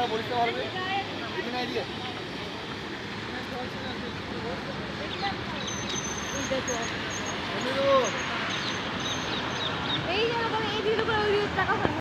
পরিষ্কার পারবে এই যে এই দিকে করে ওই টাকা